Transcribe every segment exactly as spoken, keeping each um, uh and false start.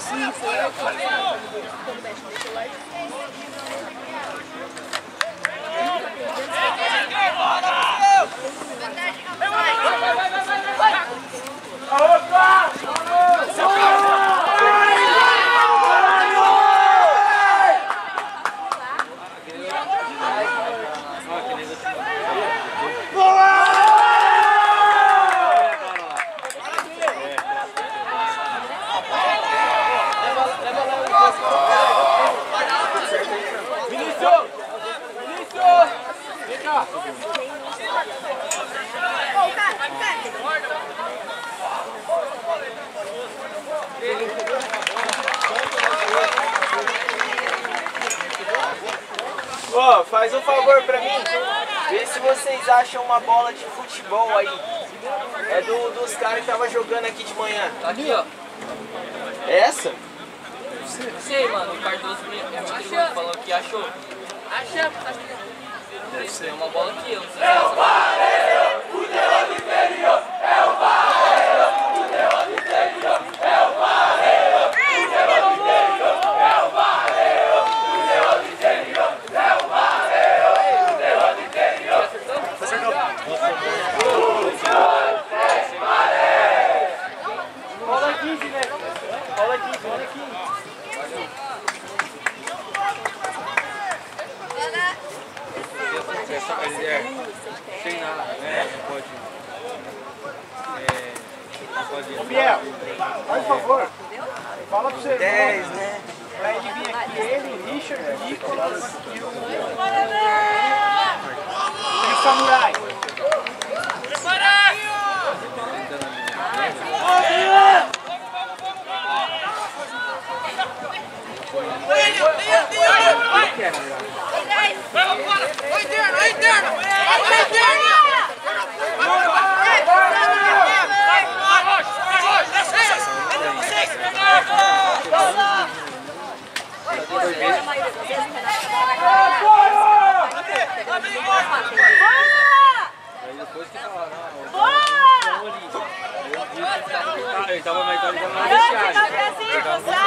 Sim, foi eu quando mexe no celular. Ó, oh, faz um favor pra mim, vê se vocês acham uma bola de futebol aí. É do, dos caras que tava jogando aqui de manhã. Tá aqui, ó. É essa? Não sei, mano. O Cardoso me falou que achou. Achamos, tá aqui. Deve ser uma bola aqui, eu não sei. É o Barreiro, o Deus do interior. É o Barreiro, o Deus do interior. É o Barreiro, o Deus do interior. É o Barreiro, o Deus do interior. É o Barreiro, o Deus do interior. Acertou? Bola quinze, né? Bola quinze, bola quinze. Sem nada, né? Não pode. É, não pode. Ô Biel, por favor, fala pro seu dez, irmão, né? pra ele vir aqui, ele, Richard, Nicolas e o, e o Samurai. Aí depois que falaram, não, ele tava na Itália, tava na vestiário.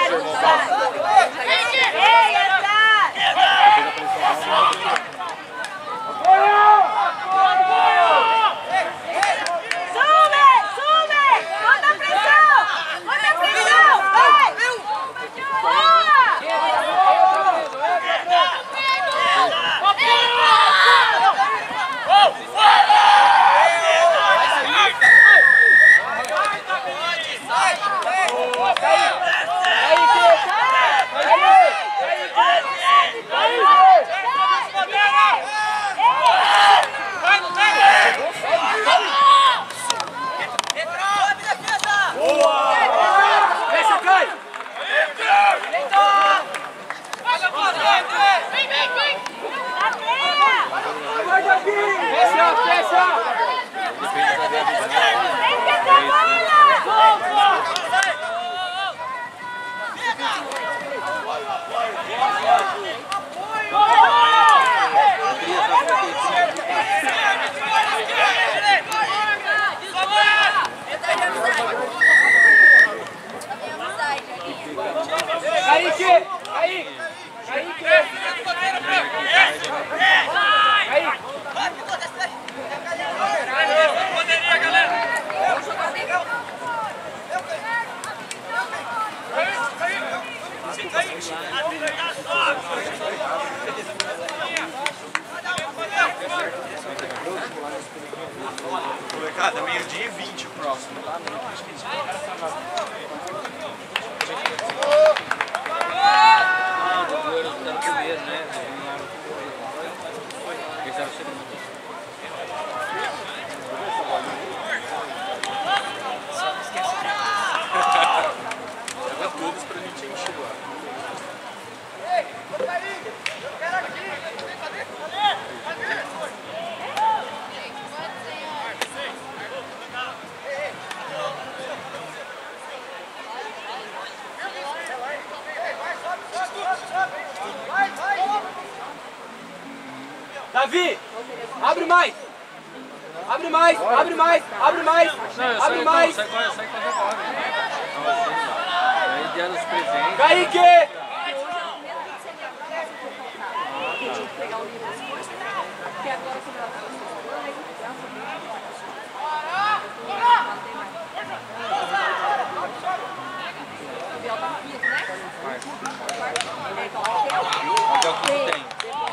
Molecada, meio-dia e vinte o próximo, tá? Ah, o Goro tá no primeiro, né? Eles estavam chegando. Leva todos pra gente encher lá. Davi, abre mais! Abre mais, abre mais, abre mais, Não, eu abre saio, mais! sai com sai com a bola. Aí sorteando os presentes. Kaique! Pegar o livro depois, porque agora como ela tá Até o que tem.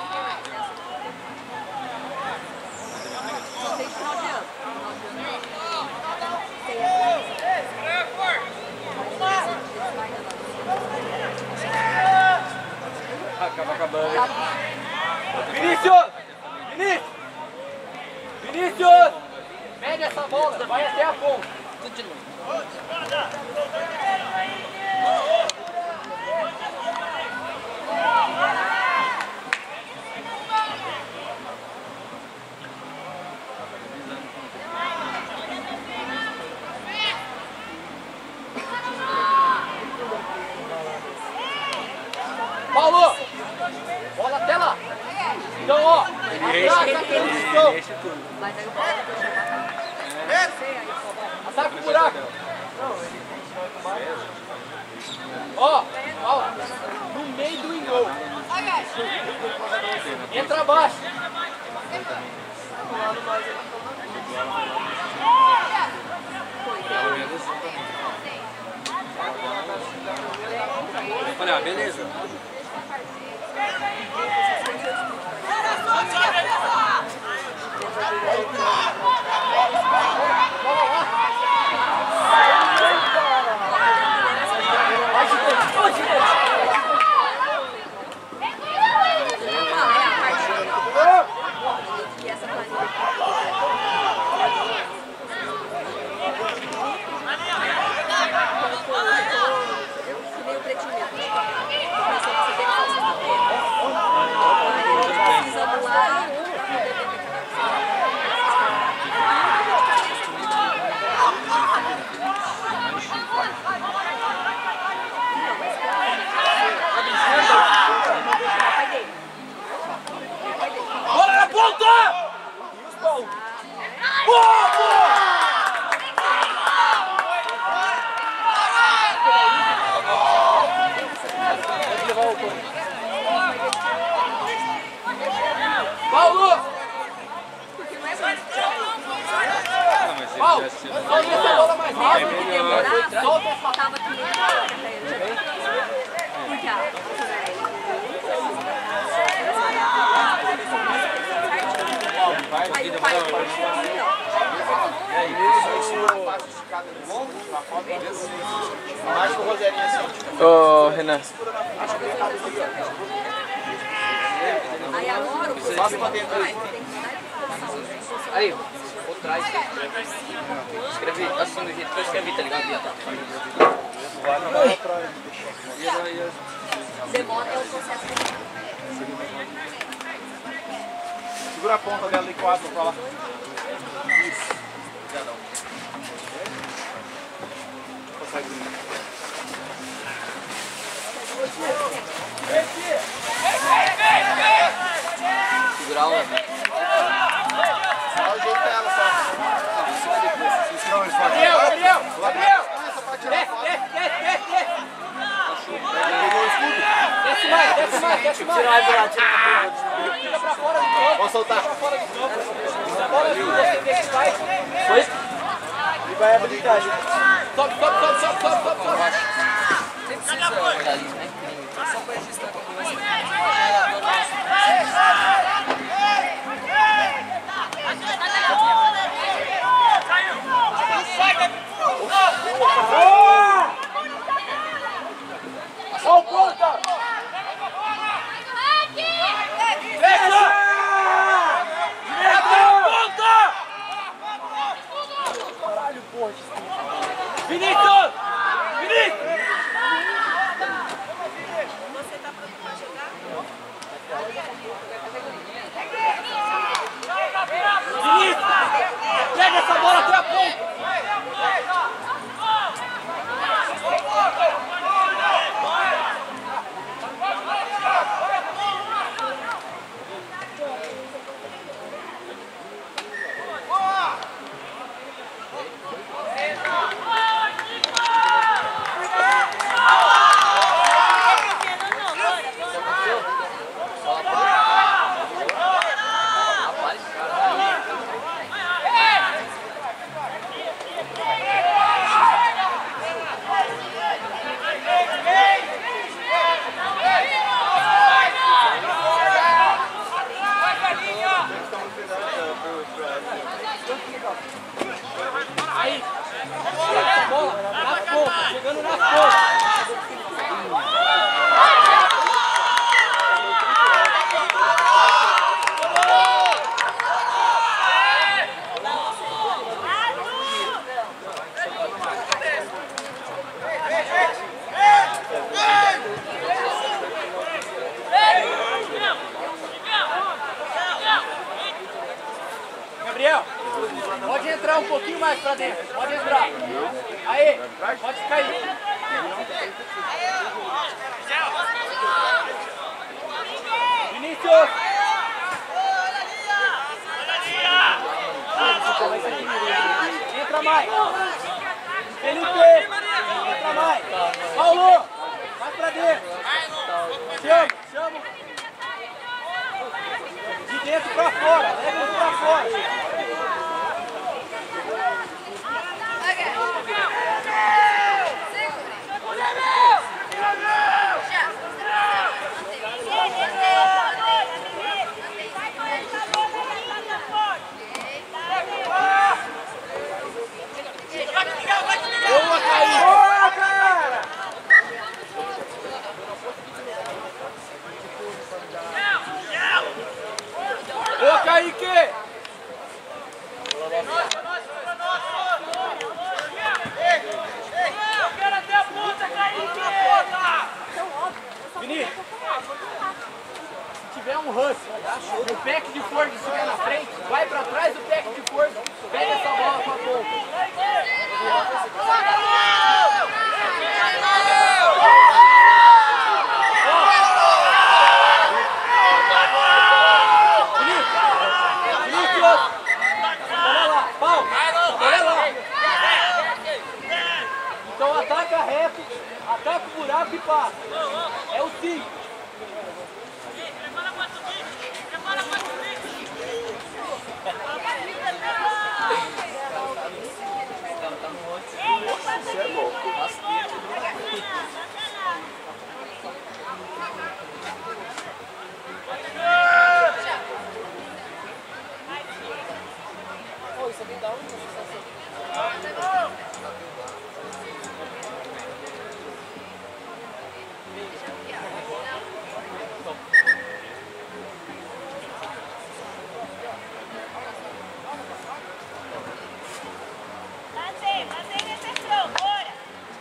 Só tem final de ano. Acaba acabando. Vinícius! Vinícius! Vinícius! Pega essa bola, vai até a ponta. Tudo de novo. Paulo! Bola até lá! Então, ó! Ataque tudo. Mas aí o Paulo deixa pra cá. o buraco! Ó! Ó! No meio do engol! Entra abaixo! Olha, beleza. E essa planilha. Que nem o pretinho mesmo. Começou a receber na sexta-feira. Aí precisamos lá. Bola na ponta! Boa, boa! Paulo! Paulo, solta essa bola mais rápido. Mesmo que demorar, solta essa tava aqui nem porque a aí o pai Mais com o Roserinho assim. Ô, Renan. aí agora o Passa pra dentro aí. Aí, por trás. Escrevi assim do jeito que eu escrevi, tá ligado? demora é o processo de Segura a ponta dela de quatro pra lá. Isso. Obrigadão. Consegue vir. Segurar uma. Só ajeita ela só. Gabriel, Gabriel, Gabriel! Pegou o escudo? Desce mais, desce mais, desce mais. Tira mais do lado, tira Tira pra fora do campo. Vamos soltar. Fora do campo. Fora do campo, você que vai. Foi? E vai habilitar, gente. Sobe, sobe, sobe, sobe, sobe, sobe, sobe. Nem precisa olhar isso, né? Só pra registrar que vai ser. Ó, ponta! Fecha! Ponta! Caralho, porra. Vinícius! Vinícius! você tá pronto pra jogar? Aí. Essa bola na ponta, chegando na ponta. Gabriel, pode entrar um pouquinho mais pra dentro, pode entrar. Aí, pode cair. Vinícius! Entra mais! Felipe! Entra mais! Paulo! Vai pra dentro! Chama, chama! De dentro pra fora! Leva ele pra fora! Boa, Kaique! Boa, cara! Boa, Kaique! Eu quero até a ponta, Kaique! Vinícius, se tiver um rush, o pack de força estiver na frente, vai pra trás do pack de força, pega essa bola com a ponta. Então ataca reto, ataca o buraco e passa. É o cinco. Prepara pra subir! Prepara pra subir! Isso é louco. Pô, isso aqui dá uma sensação. Mantém, mantém nesse show, bora!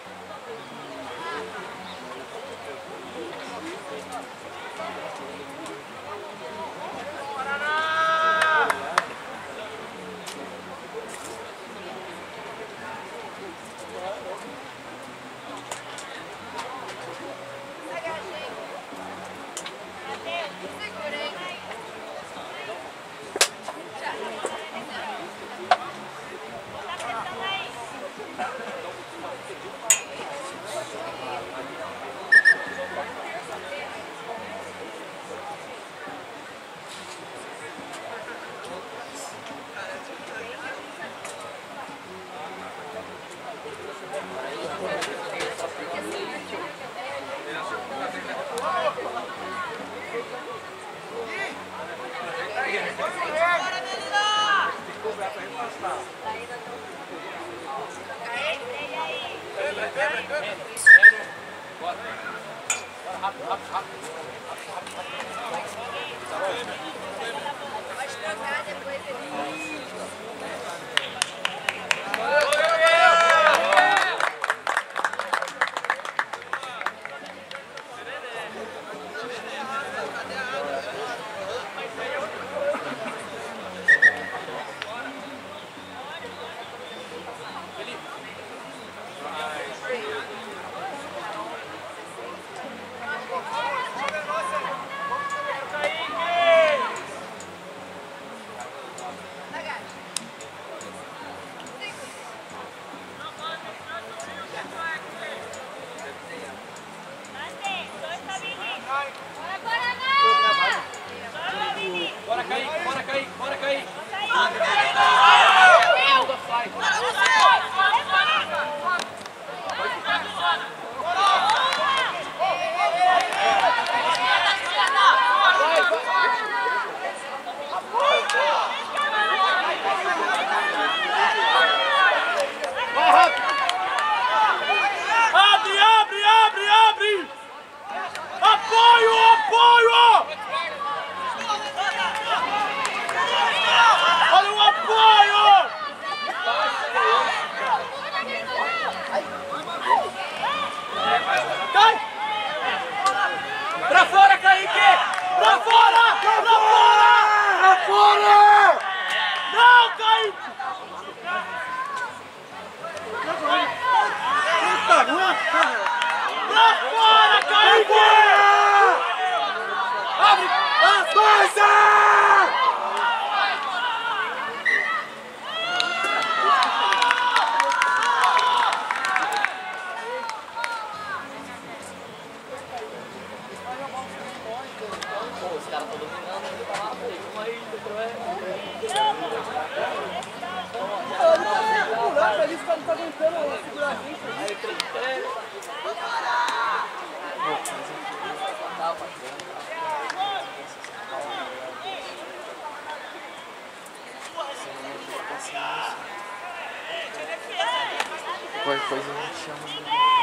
Pode trocar depois ele. Vai! Qualquer coisa a gente chama.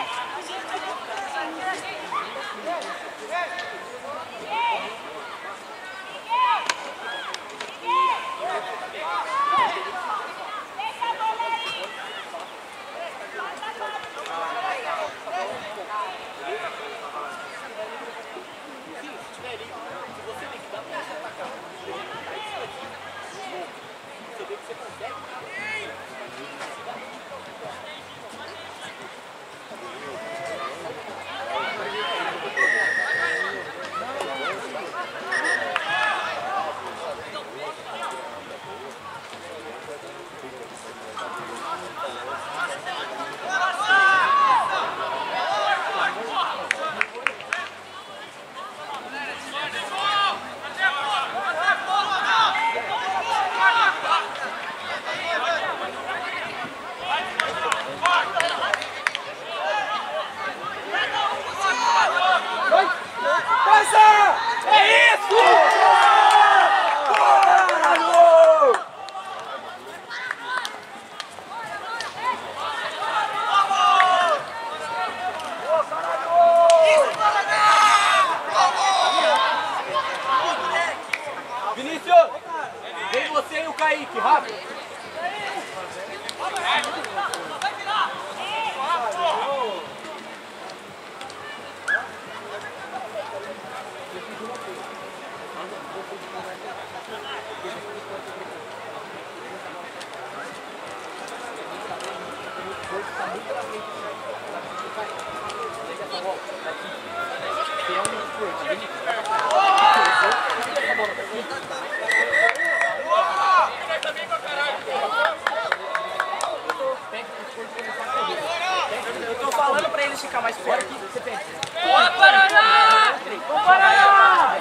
Vem você e o Kaique, rápido! Eu tô falando pra eles ficar mais perto. Você pensa. Bora, Paraná! Vamos, Paraná!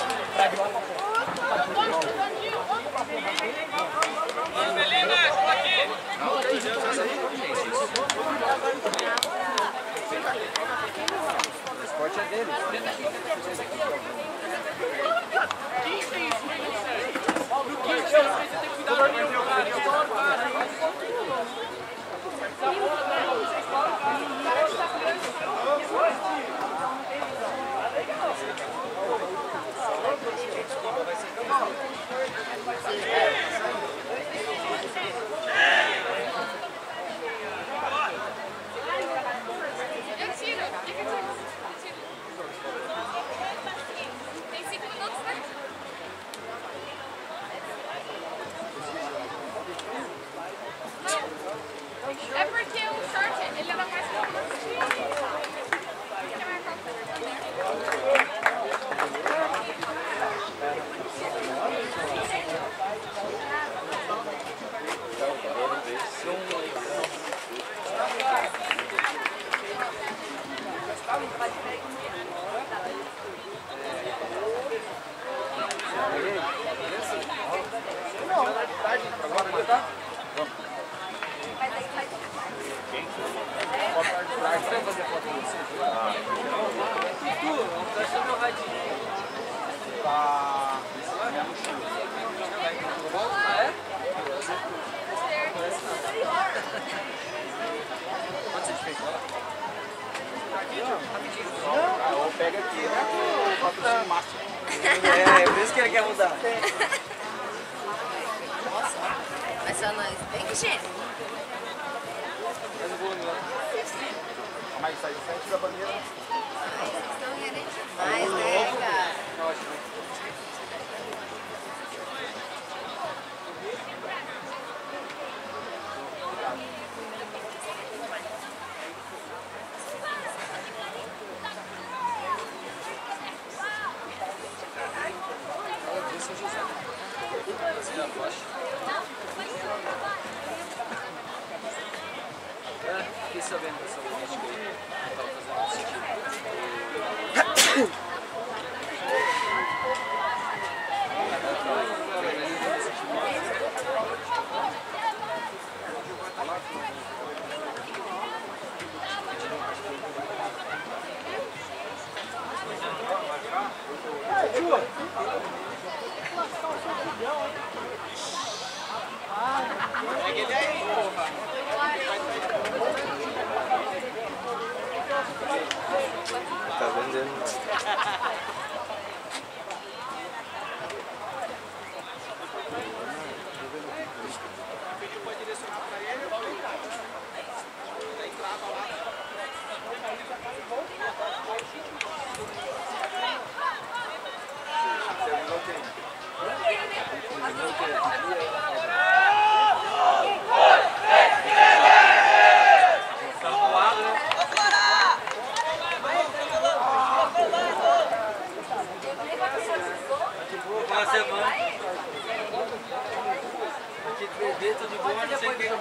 O esporte é dele. Tem cinco minutos, né? Não. É porque o short, ele leva mais tempo do que quer marcar o Pega aqui, né? É, por isso que ele quer mudar. Nossa, mas só nós bem que gênio. Faz o volume lá. Mas sai de frente da bandeira. Vocês estão querendo demais, né, cara? Ótimo. fiquei sabendo dessa política aí. Tava fazendo sentido. Tá vendendo. Uma semana. Aqui de bebê, tudo de bom, não sei o que.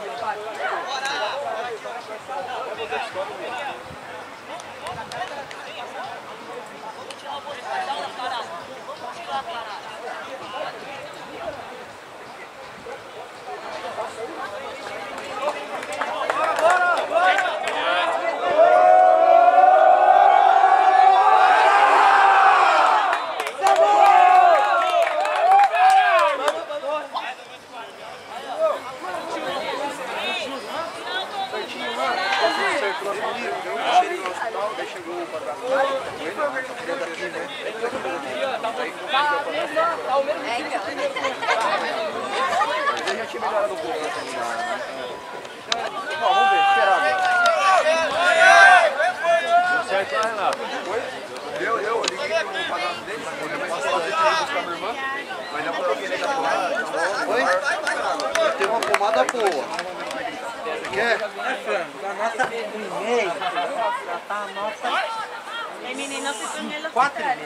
Eu, eu liguei pro padrasto dele, posso fazer pra ir buscar minha irmã, mas não coloquei ele da pomada. Oi? Tem uma pomada boa. Quer? É, frango, a nota um e meio, já tá a nota Ei, menina, você foi melhor. quatro e meio.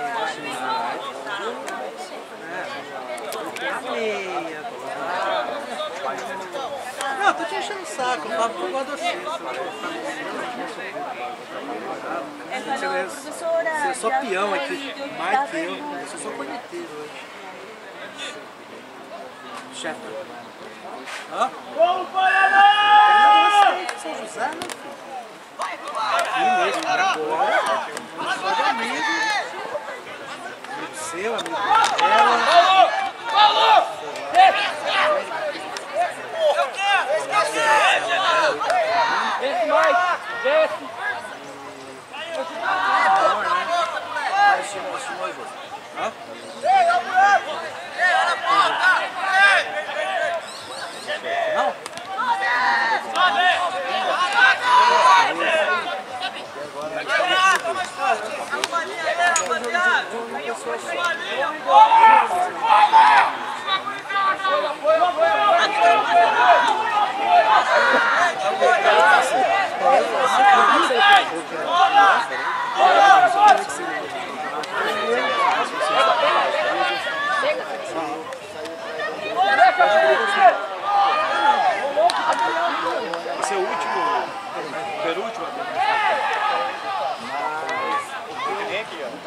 Meia. Não, tô te enchendo o saco, eu falo que eu gosto de você. Você é só peão aqui, mais que eu. Eu sou só corneteiro hoje. Chefe. Hã? Vamos para lá! São José, meu filho. Aqui mesmo, na bola. Só de amigo. Amigo seu, amigo dela. Falou! Desce, mais! Desce! Hã? Não? Esse é o último, penúltimo. Vem aqui, ó.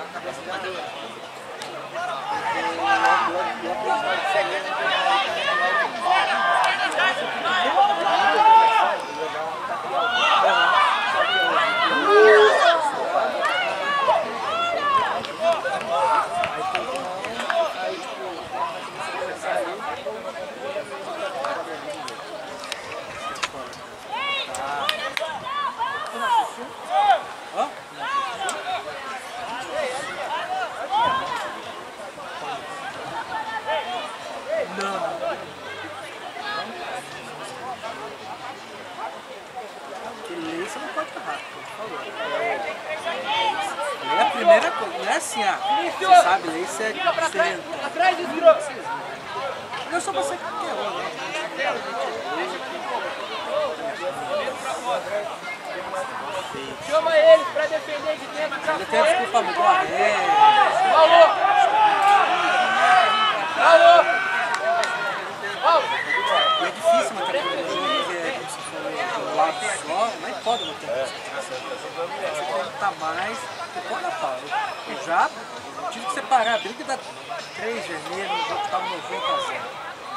Você não pode errar, por favor. É a primeira coisa, não é assim, ah, você sabe, lei isso é diferente. Atrás do escroto! Não só você que quer, né? Chama eles pra defender de dentro pra Ainda tem a desculpa muito. É. Alô! Alô! Alô! É difícil matar aquele jogo que é como se fosse um lado só, mas pode. foda no tempo. Você tem que estar mais. Você pode pau. Eu já tive que separar a briga e dar três vermelhos, o jogo estava noventa a zero.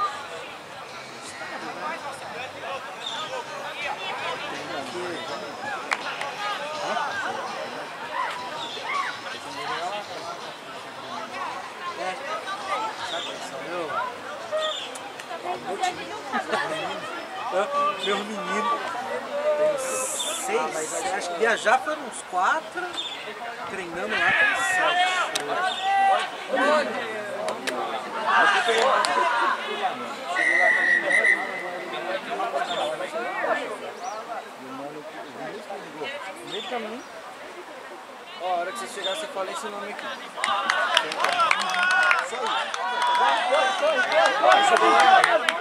Meu menino tem seis, acho que viajar foram uns quatro, treinando lá tem sete. No meio do caminho, ó, a hora que você chegar, você fala esse nome aqui. Só isso.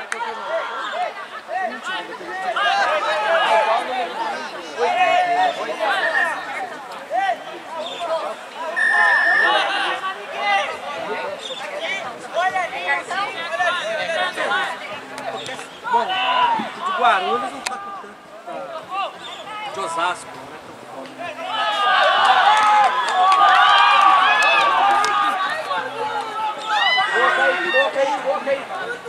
Bom, de Guarulhos não tá com tanto. Tá, de Osasco, não é tão Boca aí, boca aí, boca aí.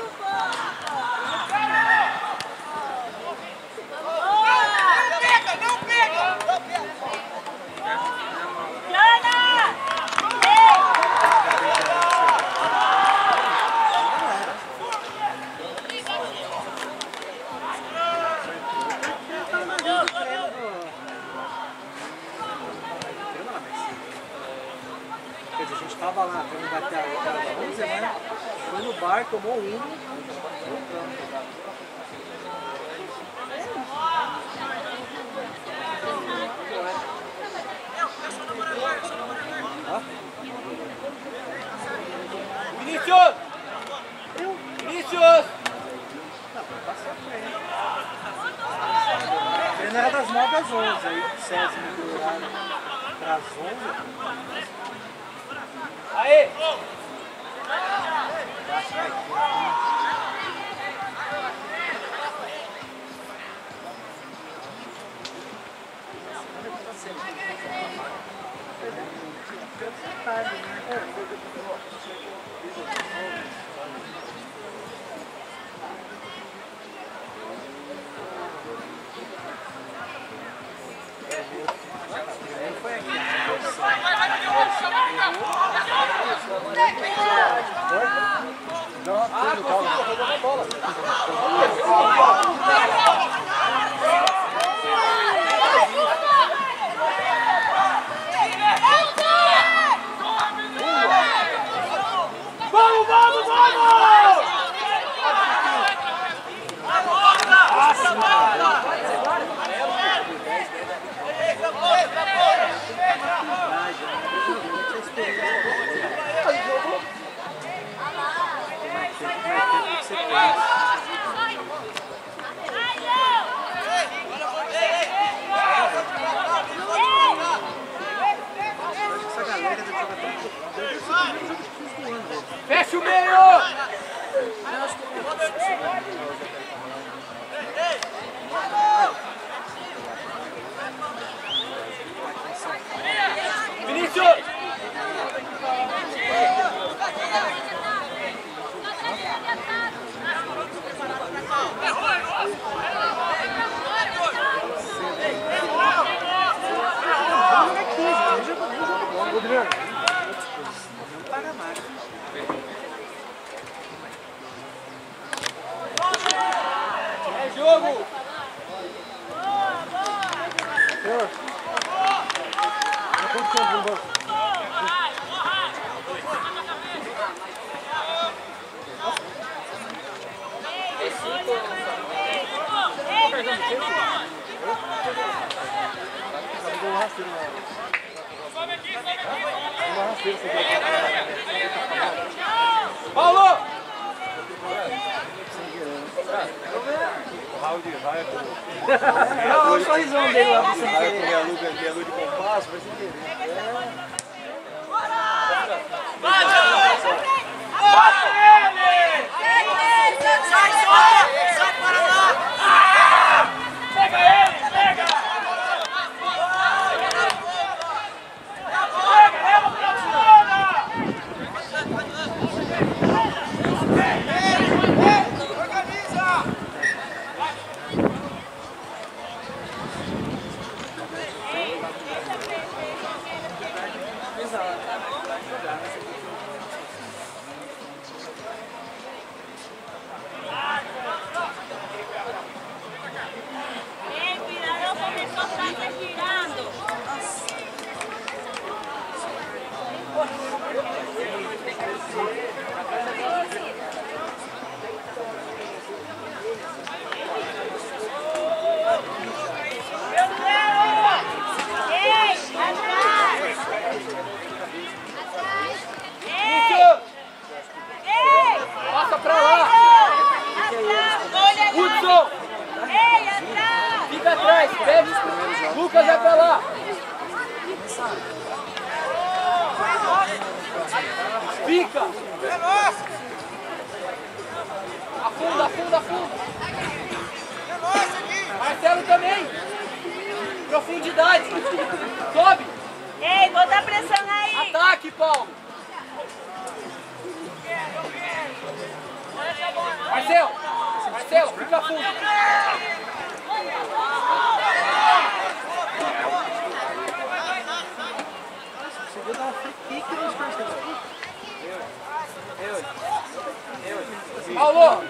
A gente tava lá, vamos bater a onze, né? Foi no bar, tomou um. Vinícius! Vinícius! O treino era das nove às onze, aí o César me horário para as onze. Aí! Vamos, vamos, vamos! Essa galera deve jogar tanto. Fecha o meio! Vinícius! É jogo! Paulo! Olha o sorrisão dele lá. Vai comer a luz de compasso, vai sem querer. Bate ele! Sai fora! Sai para lá! Pega ele! Pega! Ei, atrás! Fica atrás, pede. Lucas vai pra lá. Fica. É nosso! Afunda, afunda, afunda. É nosso aqui! Marcelo também. Profundidade. Sobe. Ei, vou dar pressão aí! Ataque, Paulo. Marcelo. Marcelo, fica fundo. Conseguiu dar uma free kick nos parceiros. Paulo.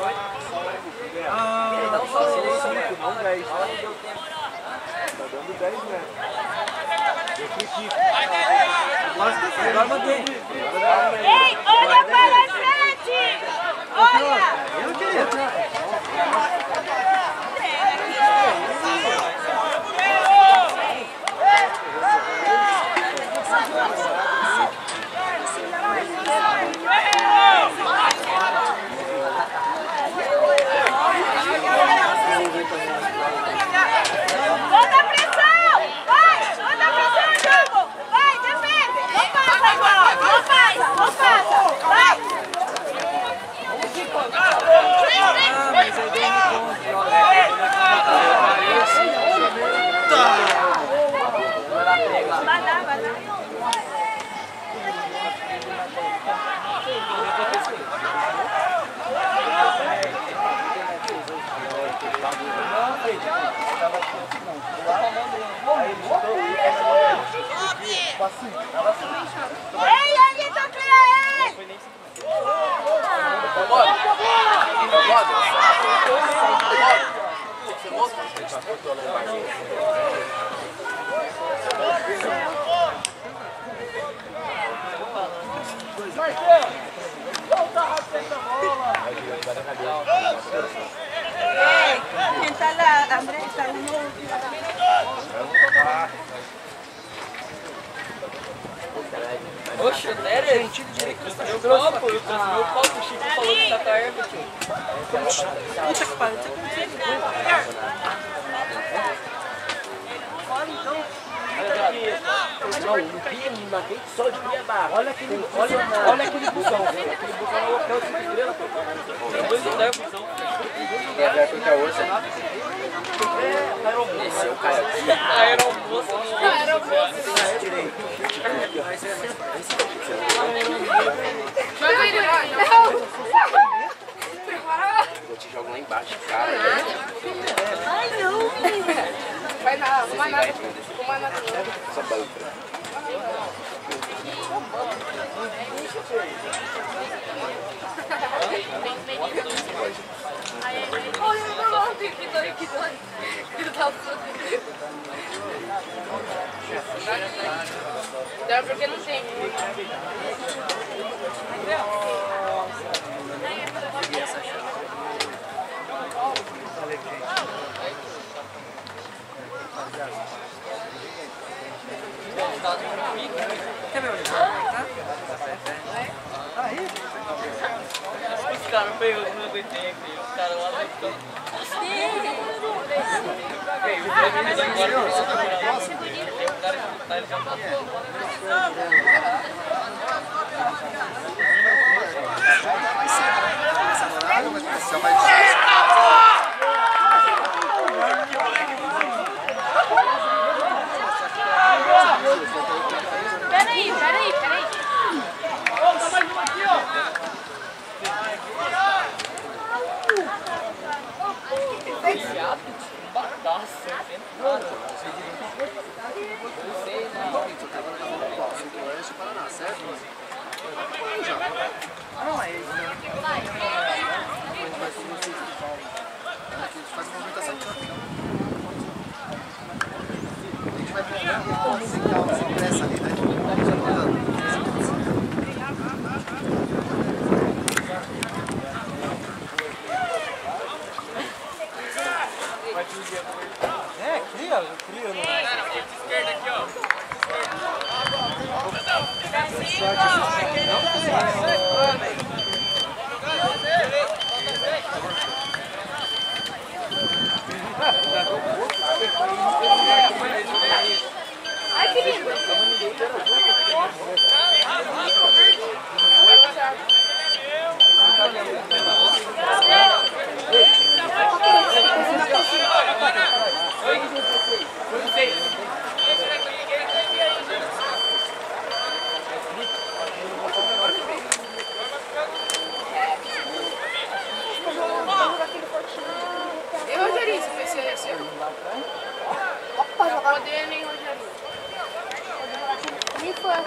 Ah, não só cinco, não dez. Tá dando dez metros. Deu free kick. Agora mantém. Ei, olha para frente! Olha! Eu queria. Vou dar pressão! Vai! Vou dar pressão, jogo! Vai, defende! Não passa agora! Não passa! Não passa! Vai! Ah, mas aí deu um ponto. Vai dar, vai dar. Ei, Anitta, cria ele! Marcelo. Volta rápido essa bola. Ei, quem tá lá, André, tá um novo. Oxe, sério? Gente, eu trouxe meu copo, eu trouxe meu copo, o Chico falou que tá com a erva, tio. Puta que pariu. Não, não tinha ninguém só de Cuiabá. Olha aquele, olha, olha aquele busão. Aquele busão é o hotel de estrela. Tem dois hotéis, busão. Vai ficar hoje, você não? Esse é o cara. Aeromoça. Aeromoça. Joga ele lá, não. Eu te jogo lá embaixo, cara. Ai, não. Vai na, vai na, vai na, Essa banca. Olha, não, tem que dói, que dói. Que dói. Dá porque não tem. Quer ver onde tá? Tá aí? Os caras pegou, não aguentei aqui. Os caras lá no campo. Ei, o Flamengo vai embora por isso que tem um cara que tá, ele já passou. Peraí, peraí, peraí. Volta mais uma aqui, ó. Viado, bagaço, sentado. Não sei, né? Não, é isso. Faz uma movimentação de campeão. A gente vai pegar sem calma, sem pressa ali, né? É, cria, cria no... Esquerda aqui, ó. Não, Adriano e Rogério. Nem foi.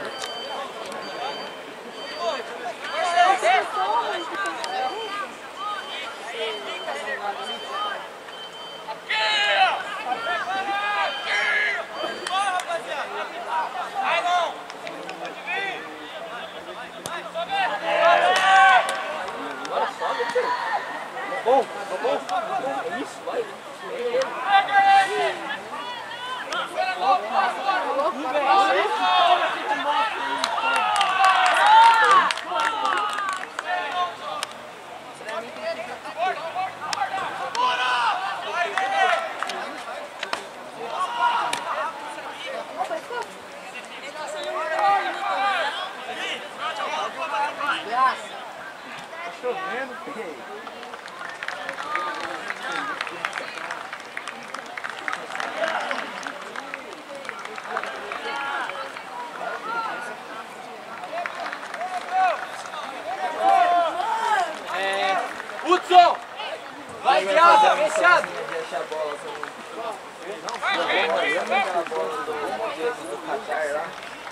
Bom, tá bom? É isso, vai. Tá chovendo, filho. É... Hudson! Vai de asa, fechado! De achar a bola também. Lembra aquela bola do do Qatar lá?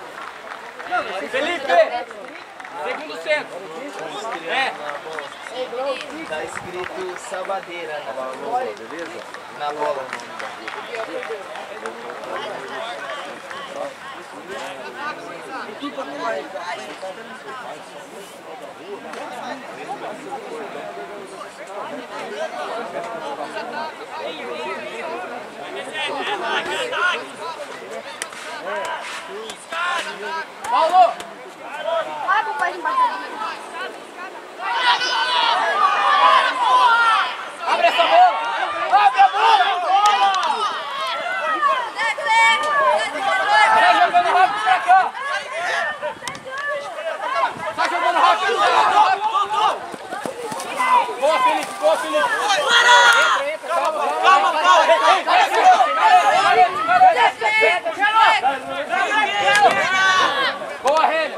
Felipe! Segundo centro. É. Tá escrito Sabadeira na bola, beleza? Na bola o nome da Paulo! Vai pro pai embaixo. Abre essa bola! Abre a bola! Sai jogando rápido pra cá! Sai jogando rápido! Boa, Felipe! Boa, Felipe! Entra, entra! Calma, calma! Boa, Renner!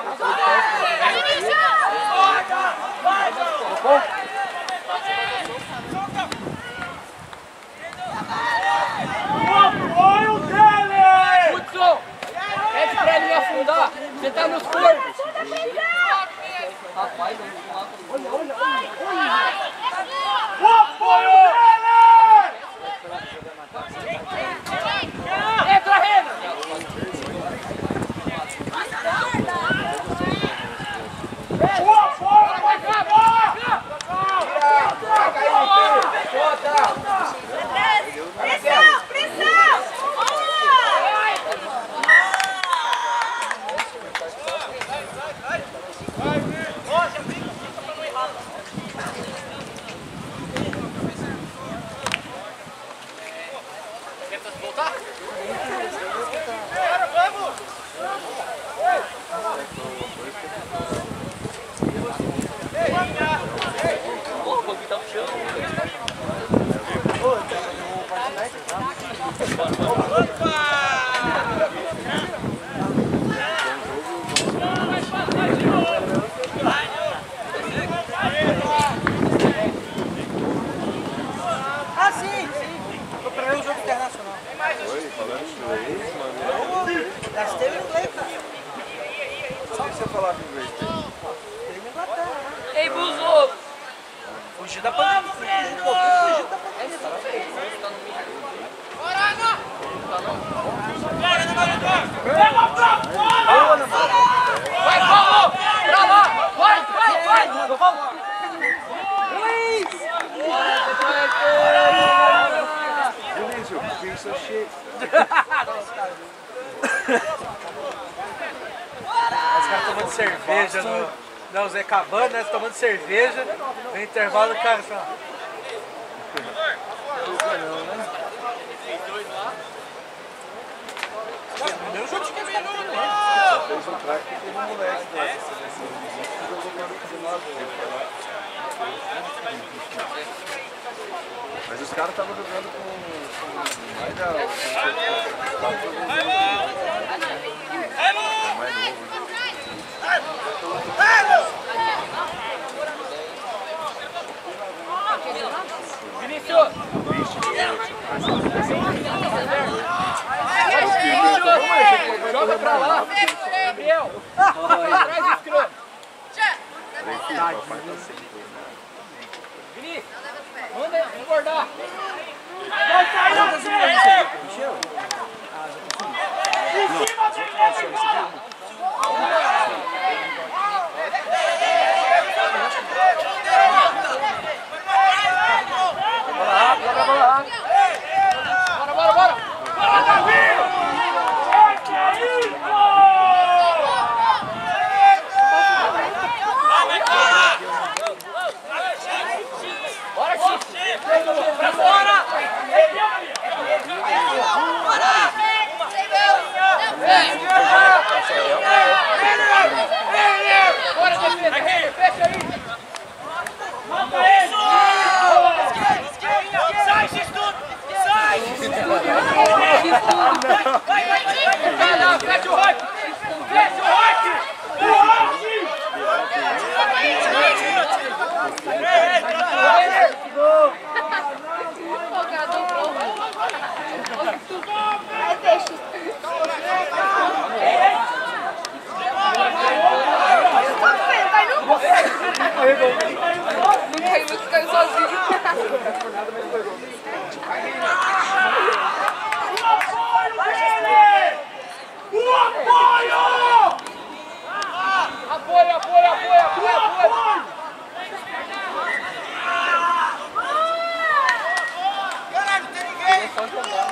Hudson! Pede pra ele me afundar! Você tá nos corpos! Rapaz, vamos lá. O apoio dele! Entra, Renner! O apoio vai acabar! Pressão, pressão! Tenta voltar? Porra, o bagulho tá no chão. Ah, sim, sim. Tô pra ver o jogo internacional. Oi, falando inglês, mano. Gastei o inglês, cara. Só que você falava inglês. Tem na Inglaterra, né? Ei, Buzo! Fugir da pandemia. Fugir um pouquinho, fugir da pandemia. Vai, Paulo! Pra lá! Vai, vai, vai! Vinícius, fix so shit. Os caras tomando cerveja no... Não, o Zé acabando, né? Tomando cerveja. No intervalo, o cara só... Primeiro jogo de quinze minutos, né? Fez um craque que teve um moleque dessa seleção. Que jogou com dezenove anos. Mas os caras estavam jogando com, com mais da... Mais novo. Vinícius! Vixe, Joga pra lá. Gabriel. Atrás do escroto. Vinícius. Manda engordar. Vai sair na frente! Em cima dele, bola! Bora, bora, bora. Bora, bora, bora. Bora, Davi! É que é isso! Bora, Chico. Pra fora. Bora, defesa. Fecha aí. Sai, X-Tudo! Sai! Vai lá, fecha o rock. Fecha o rock. O Rock! É peixe. Vai no gol. Não caiu, mas caiu sozinho. O apoio dele! O apoio! Apoio, apoio, apoio, apoio, apoio. Caralho, tem ninguém!